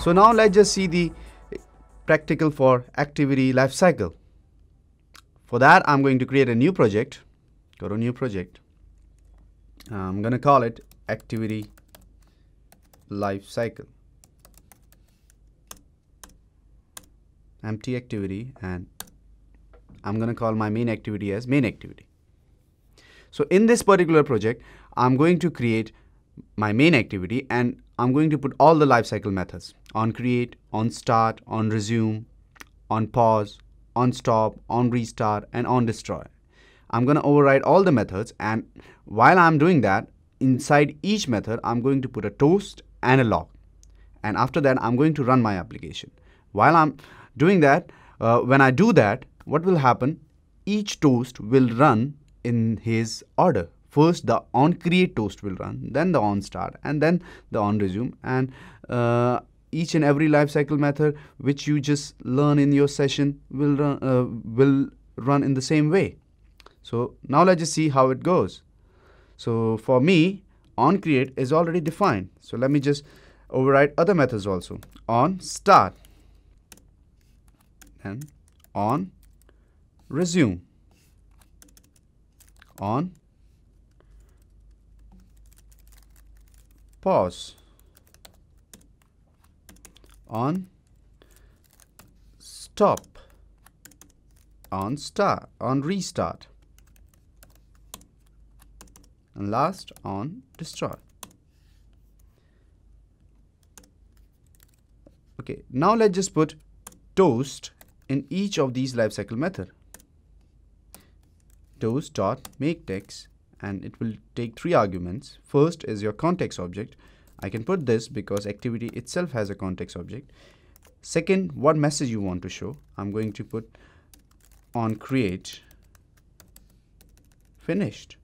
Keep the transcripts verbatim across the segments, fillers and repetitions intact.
So now let's just see the practical for activity lifecycle. For that, I'm going to create a new project. Go to new project. I'm going to call it activity lifecycle. Empty activity, and I'm going to call my main activity as main activity. So in this particular project, I'm going to create my main activity, and I'm going to put all the lifecycle methods on create, on start, on resume, on pause, on stop, on restart, and on destroy. I'm going to override all the methods, and while I'm doing that, inside each method, I'm going to put a toast and a log. And after that, I'm going to run my application. While I'm doing that, uh, when I do that, what will happen? Each toast will run in his order. First, the on create toast will run, then the on start, and then the on resume. And uh, each and every lifecycle method which you just learn in your session will run, uh, will run in the same way. So now let's just see how it goes. So for me, on create is already defined. So let me just override other methods also. On start and on resume, on pause, on stop, on start, on restart, and last on destroy. Okay, now let's just put toast in each of these lifecycle method. Toast dot make text, and it will take three arguments. First is your context object. I can put this because activity itself has a context object. Second, what message you want to show. I'm going to put on create finished.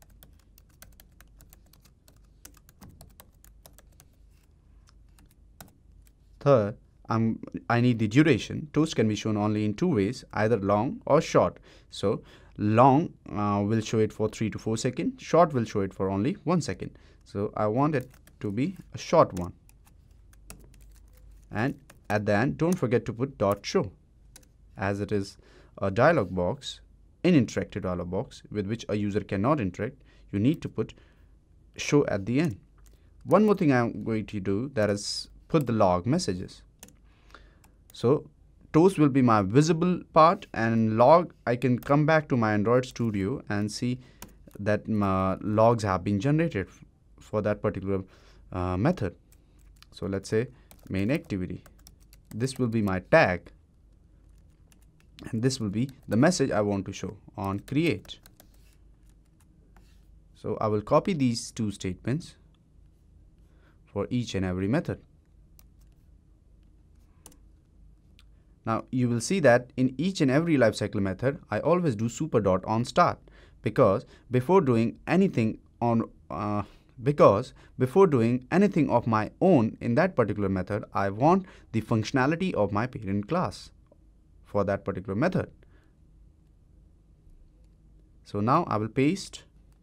Third, I'm, I need the duration. Toast can be shown only in two ways, either long or short. So long uh, will show it for three to four seconds. Short will show it for only one second. So I want it to be a short one. And at the end, don't forget to put dot show, as it is a dialog box, an interactive dialog box with which a user cannot interact. You need to put show at the end. One more thing I'm going to do, that is put the log messages. So toast will be my visible part, and log, I can come back to my Android Studio and see that my logs have been generated for that particular uh, method. So let's say main activity. This will be my tag, and this will be the message I want to show on create. So I will copy these two statements for each and every method. Now you will see that in each and every lifecycle method, I always do super dot on start, because before doing anything on uh, because before doing anything of my own in that particular method, I want the functionality of my parent class for that particular method. So now I will paste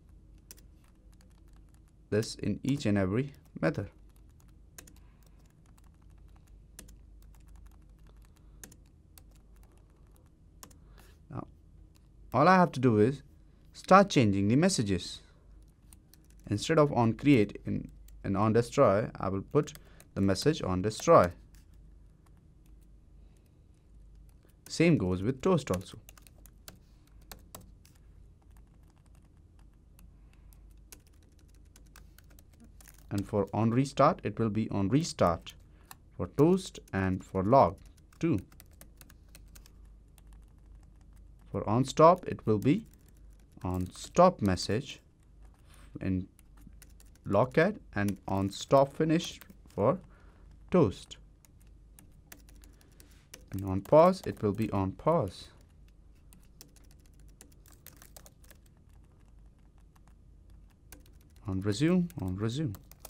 this in each and every method. All I have to do is start changing the messages. Instead of on create in, and on destroy, I will put the message on destroy. Same goes with toast also. And for on restart, it will be on restart for toast and for log too. For on stop, it will be on stop message in logcat, and on stop finish for toast. And on pause, it will be on pause. On resume, on resume.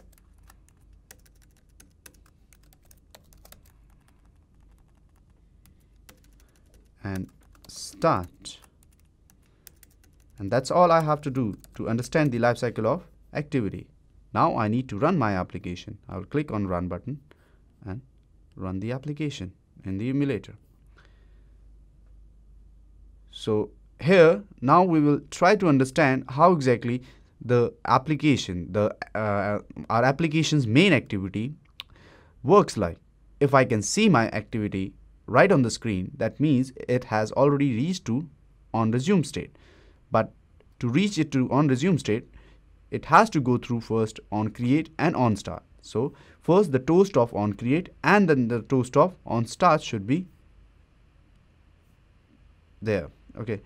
And start. And that's all I have to do to understand the life cycle of activity. Now I need to run my application. I will click on run button and run the application in the emulator. So here now we will try to understand how exactly the application, the uh, our application's main activity works like. If I can see my activity right on the screen, that means it has already reached to on resume state. But to reach it to on resume state, it has to go through first on create and on start. So first the toast of on create and then the toast of on start should be there. Okay.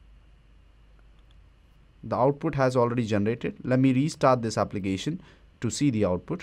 The output has already generated. Let me restart this application to see the output.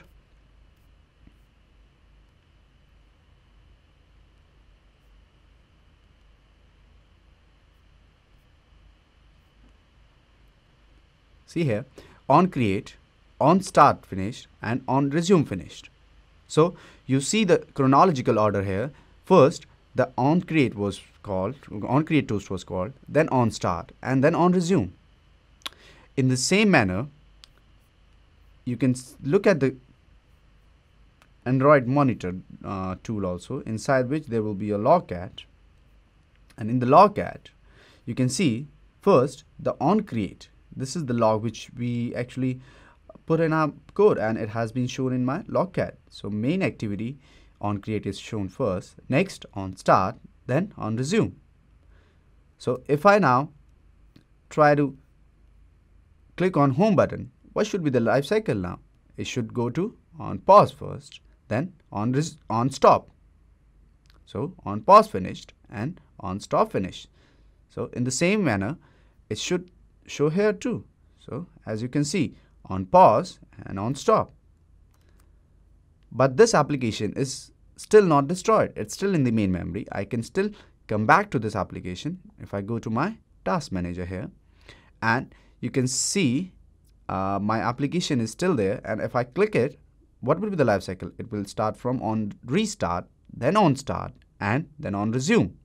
See here, on create, on start finished, and on resume finished. So you see the chronological order here. First, the on create was called, on create toast was called, then on start, and then on resume. In the same manner, you can look at the Android monitor uh, tool also, inside which there will be a logcat. And in the logcat, you can see first the on create. This is the log which we actually put in our code, and it has been shown in my logcat. So main activity on create is shown first, next on start, then on resume. So if I now try to click on home button, what should be the life cycle now? It should go to on pause first, then on res on stop. So on pause finished and on stop finished. So in the same manner, it should show here too. So as you can see, on pause and on stop. But this application is still not destroyed. It's still in the main memory. I can still come back to this application if I go to my task manager here, and you can see uh, my application is still there. And if I click it, what will be the life cycle? It will start from on restart, then on start, and then on resume.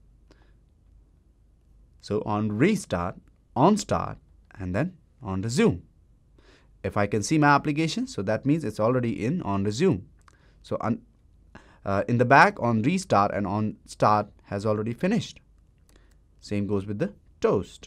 So on restart, on start, and then on resume. If I can see my application, so that means it's already in on resume. So on, uh, in the back, on restart and on start has already finished. Same goes with the toast.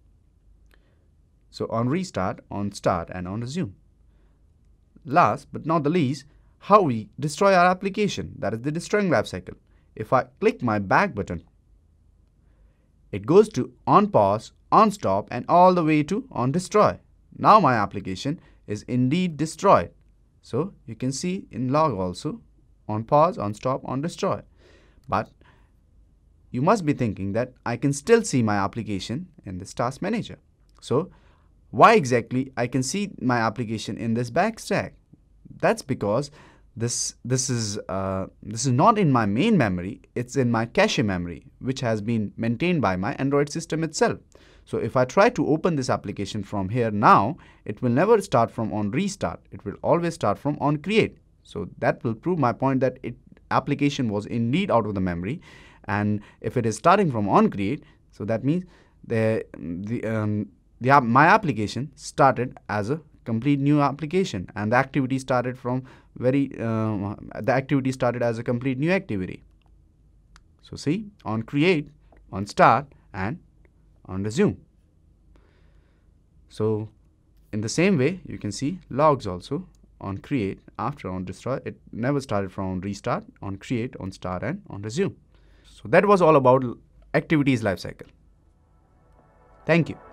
So on restart, on start, and on resume. Last but not the least, how we destroy our application, that is the destroying lifecycle. If I click my back button, it goes to on pause, on stop, and all the way to on destroy. Now my application is indeed destroyed. So you can see in log also, on pause, on stop, on destroy. But you must be thinking that I can still see my application in this task manager. So why exactly I can see my application in this backstack? That's because this this is uh, this is not in my main memory. It's in my cache memory, which has been maintained by my Android system itself. So if I try to open this application from here now, it will never start from on restart. It will always start from on create. So that will prove my point that it application was indeed out of the memory. And if it is starting from on create, so that means the the um, the my application started as a complete new application, and the activity started from very uh, the activity started as a complete new activity. So see, on create, on start, and on resume. So in the same way, you can see logs also on create, after on destroy. It never started from on restart, on create, on start, and on resume. So that was all about activities lifecycle. Thank you.